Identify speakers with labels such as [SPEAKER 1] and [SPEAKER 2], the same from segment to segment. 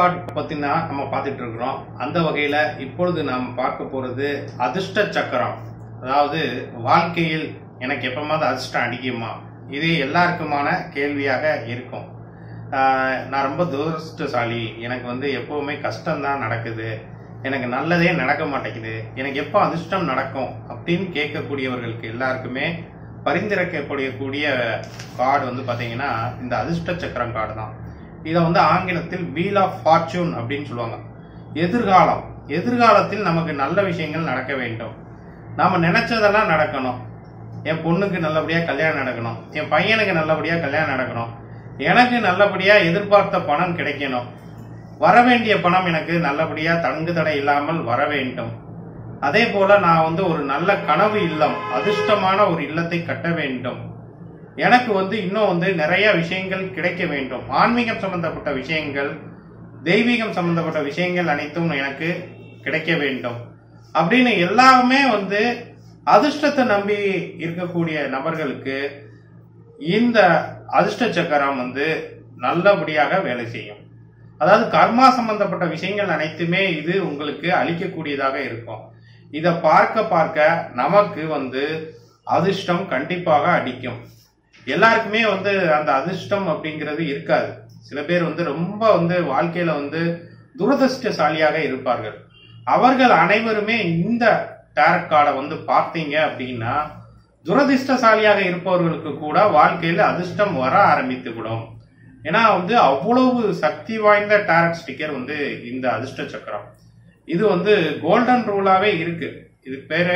[SPEAKER 1] Card பத்தினா நம்ம பார்த்துட்டு இருக்கிறோம். அந்த வகையில இப்பொழுது நாம் பார்க்க போறது அதிர்ஷ்ட சக்கரம். அதாவது வாழ்க்கையில் எனக்கு எப்பமாவது அதிர்ஷ்டம் அடிக்குமா, இது எல்லாருக்குமான கேள்வியாக இருக்கும். நான் ரொம்ப துரதிர்ஷ்டசாலி, எனக்கு எப்பவுமே கஷ்டம்தான் நடக்குது, எனக்கு நல்லதே நடக்க மாட்டேங்குது, எனக்கு எப்போ அதிர்ஷ்டம் நடக்கும் அப்படின்னு கேட்கக்கூடியவர்களுக்கு எல்லாருக்குமே பரிந்துரைக்கப்படக்கூடிய கார்டு பாத்தீங்கன்னா இந்த அதிர்ஷ்ட சக்கரம் கார்டு தான். இதை ஆங்கிலத்தில் வீல் ஆஃப் ஃபார்ச்சூன் அப்படின்னு சொல்லுவாங்க. எதிர்காலத்தில் நமக்கு நல்ல விஷயங்கள் நடக்க வேண்டும், நாம நினைச்சதெல்லாம் நடக்கணும். என் பொண்ணுக்கு நல்லபடியா கல்யாணம் நடக்கணும், என் பையனுக்கு நல்லபடியா கல்யாணம் நடக்கணும், எனக்கு நல்லபடியா எதிர்பார்த்த பணம் கிடைக்கணும், வரவேண்டிய பணம் எனக்கு நல்லபடியா தங்கு தடை இல்லாமல் வர வேண்டும். அதே போல நான் ஒரு நல்ல கனவு இல்லம், அதிர்ஷ்டமான ஒரு இல்லத்தை கட்ட வேண்டும். எனக்கு இன்னும் நிறைய விஷயங்கள் கிடைக்க வேண்டும். ஆன்மீகம் சம்பந்தப்பட்ட விஷயங்கள், தெய்வீகம் சம்பந்தப்பட்ட விஷயங்கள் அனைத்தும் எனக்கு கிடைக்க வேண்டும் அப்படின்னு எல்லாமே அதிர்ஷ்டத்தை நம்பி இருக்கக்கூடிய நபர்களுக்கு இந்த அதிர்ஷ்ட சக்கரம் நல்லபடியாக வேலை செய்யும். அதாவது கர்மா சம்பந்தப்பட்ட விஷயங்கள் அனைத்துமே இது உங்களுக்கு அளிக்கக்கூடியதாக இருக்கும். இத பார்க்க பார்க்க நமக்கு அதிர்ஷ்டம் கண்டிப்பாக அடிக்கும். எல்லாருக்குமே அந்த அதிர்ஷ்டம் அப்படிங்கிறது இருக்காது. சில பேர் ரொம்ப வாழ்க்கையில துரதிர்ஷ்டசாலியாக இருப்பார்கள். அவர்கள் அனைவருமே இந்த டாரட் கார்டை பார்த்தீங்க அப்படின்னா துரதிர்ஷ்டசாலியாக இருப்பவர்களுக்கு கூட வாழ்க்கையில அதிர்ஷ்டம் வர ஆரம்பித்து விடும். ஏன்னா அவ்வளவு சக்தி வாய்ந்த டாரட் ஸ்டிக்கர் இந்த அதிர்ஷ்ட சக்கரம். இது கோல்டன் ரூலாவே இருக்கு. இது பேரே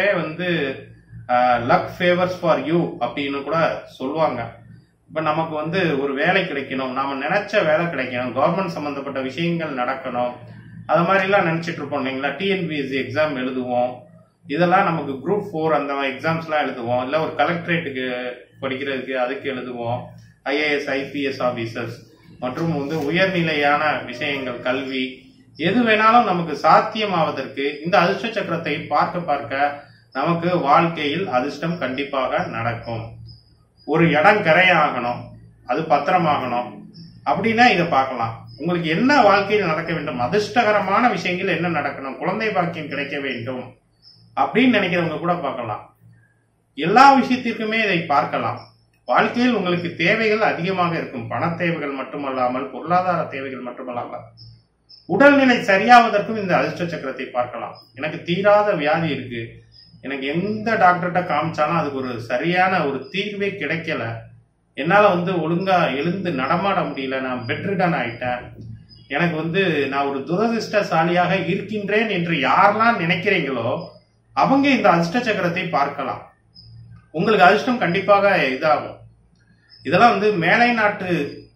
[SPEAKER 1] லக் ஃபேவர்ஸ் ஃபார் யூ அப்படின்னு கூட சொல்லுவாங்க. இப்ப நமக்கு ஒரு வேலை கிடைக்கணும், நாம நினைச்ச வேலை கிடைக்கணும், கவர்மெண்ட் சம்பந்தப்பட்ட விஷயங்கள் நடக்கணும், அது மாதிரி எல்லாம் நினைச்சிட்டு இருப்போம் இல்லைங்களா. டிஎன்பிஎஸ்சி எக்ஸாம் எழுதுவோம், இதெல்லாம் நமக்கு குரூப் 4 அந்த எக்ஸாம்ஸ் எல்லாம் எழுதுவோம், இல்ல ஒரு கலெக்டரேட்டுக்கு படிக்கிறதுக்கு அதுக்கு எழுதுவோம், ஐஏஎஸ் ஐபிஎஸ் ஆபீசர்ஸ் மற்றும் உயர்நிலையான விஷயங்கள், கல்வி, எது வேணாலும் நமக்கு சாத்தியமாவதற்கு இந்த அதிர்ஷ்ட சக்கரத்தை பார்க்க பார்க்க நமக்கு வாழ்க்கையில் அதிர்ஷ்டம் கண்டிப்பாக நடக்கும். ஒரு இடம் கரையாகணும், அது பத்திரமாகணும் அப்படின்னா இதை பார்க்கலாம். உங்களுக்கு என்ன வாழ்க்கையில் நடக்க வேண்டும், அதிர்ஷ்டகரமான விஷயங்கள் என்ன நடக்கணும், குழந்தை பாக்கியம் கிடைக்க வேண்டும் அப்படின்னு நினைக்கிறவங்க கூட பார்க்கலாம். எல்லா விஷயத்திற்குமே இதை பார்க்கலாம். வாழ்க்கையில் உங்களுக்கு தேவைகள் அதிகமாக இருக்கும். பண தேவைகள் மட்டுமல்லாமல், பொருளாதார தேவைகள் மட்டுமல்லாமல், உடல்நிலை சரியாவதற்கும் இந்த அதிர்ஷ்ட சக்கரத்தை பார்க்கலாம். எனக்கு தீராத வியாதி இருக்கு, எனக்கு எந்த டாக்டர்கிட்ட காமிச்சாலும் அதுக்கு ஒரு சரியான ஒரு தீர்வே கிடைக்கல, என்னால ஒழுங்கா எழுந்து நடமாட முடியல, நான் பெட்ரிடன் ஆயிட்டேன், எனக்கு நான் ஒரு துரதிர்ஷ்டசாலியாக இருக்கின்றேன் என்று யாரெல்லாம் நினைக்கிறீங்களோ அவங்க இந்த அதிர்ஷ்ட சக்கரத்தை பார்க்கலாம். உங்களுக்கு அதிர்ஷ்டம் கண்டிப்பாக இதாகும். இதெல்லாம் மேலை நாட்டு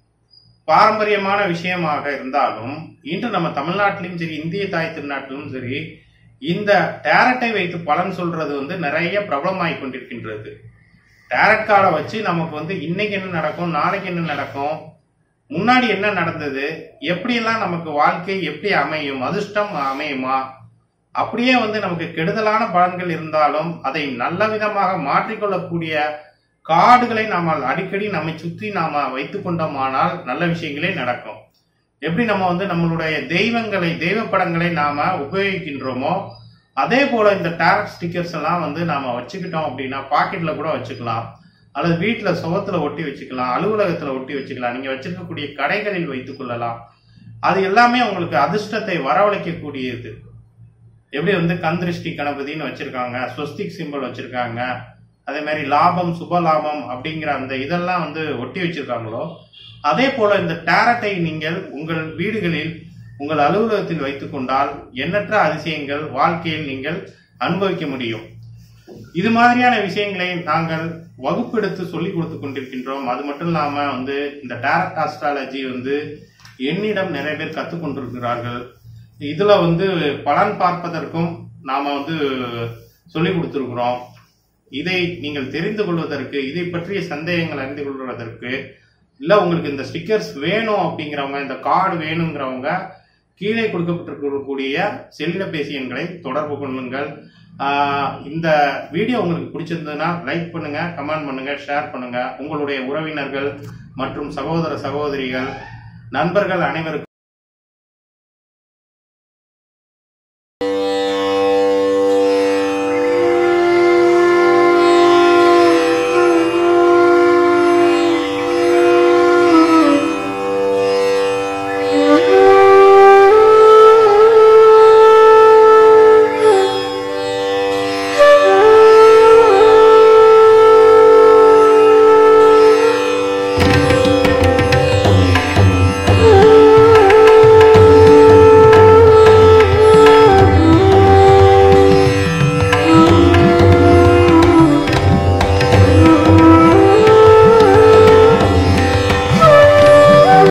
[SPEAKER 1] பாரம்பரியமான விஷயமாக இருந்தாலும் இன்று நம்ம தமிழ்நாட்டிலும் சரி, இந்திய தாய் திருநாட்டிலும் சரி, இந்த டாரட்டை வைத்து பலன் சொல்றது நிறைய பிரபலமாய் கொண்டிருக்கின்றது. டாரட் கார்டை வச்சு நமக்கு இன்னைக்கு என்ன நடக்கும், நாளைக்கு என்ன நடக்கும், முன்னாடி என்ன நடந்தது, எப்படியெல்லாம் நமக்கு வாழ்க்கை எப்படி அமையும், அதிர்ஷ்டம் அமையுமா, அப்படியே நமக்கு கெடுதலான பலன்கள் இருந்தாலும் அதை நல்ல விதமாக மாற்றிக்கொள்ளக்கூடிய கார்டுகளை நாம அடிக்கடி நம்மை சுற்றி நாம வைத்துக் கொண்டோமானால் நல்ல விஷயங்களே நடக்கும். எப்படி நம்ம நம்மளுடைய தெய்வ படங்களை நாம உபயோகிக்கின்றோமோ அதே போல இந்த டாரட் ஸ்டிக்கர்ஸ் எல்லாம் நாம வச்சுக்கிட்டோம் அப்படின்னா பாக்கெட்ல கூட வச்சுக்கலாம், அல்லது வீட்டுல சுவத்துல ஒட்டி வச்சுக்கலாம், அலுவலகத்துல ஒட்டி வச்சுக்கலாம், நீங்க வச்சிருக்கக்கூடிய கடைகளில் வைத்துக் கொள்ளலாம். அது எல்லாமே உங்களுக்கு அதிர்ஷ்டத்தை வரவழைக்கக்கூடியது. எப்படி கந்திருஷ்டி கணபதினு வச்சிருக்காங்க, ஸ்வஸ்திக் சிம்பிள் வச்சிருக்காங்க, அதே மாதிரி லாபம் சுப லாபம் அப்படிங்கிற அந்த இதெல்லாம் ஒட்டி வச்சிருக்காங்களோ அதே போல இந்த டாரட்டை நீங்கள் உங்கள் வீடுகளில், உங்கள் அலுவலகத்தில் வைத்துக் கொண்டால் எண்ணற்ற அதிசயங்கள் வாழ்க்கையில் நீங்கள் அனுபவிக்க முடியும். இது மாதிரியான விஷயங்களை நாங்கள் வகுப்பெடுத்து சொல்லிக் கொடுத்து கொண்டிருக்கின்றோம். அது மட்டும் இல்லாம இந்த டாரட் ஆஸ்ட்ராலஜி என்னிடம் நிறைய பேர் கத்துக்கொண்டிருக்கிறார்கள். இதுல பலன் பார்ப்பதற்கும் நாம சொல்லிக் கொடுத்திருக்கிறோம். இதை நீங்கள் தெரிந்து கொள்வதற்கு, இதை பற்றிய சந்தேகங்கள் அறிந்து கொள்வதற்கு, இல்ல உங்களுக்கு இந்த ஸ்டிக்கர்ஸ் வேணும் அப்படிங்கிறவங்க, இந்த கார்டு வேணுங்கிறவங்க கீழே கொடுக்கப்பட்டிருக்கக்கூடிய செல்லிடபேசி எண்களை தொடர்பு கொள்ளுங்கள். இந்த வீடியோ உங்களுக்கு பிடிச்சிருந்ததுன்னா லைக் பண்ணுங்க, கமெண்ட் பண்ணுங்க, ஷேர் பண்ணுங்க. உங்களுடைய உறவினர்கள் மற்றும் சகோதர சகோதரிகள், நண்பர்கள் அனைவருக்கும்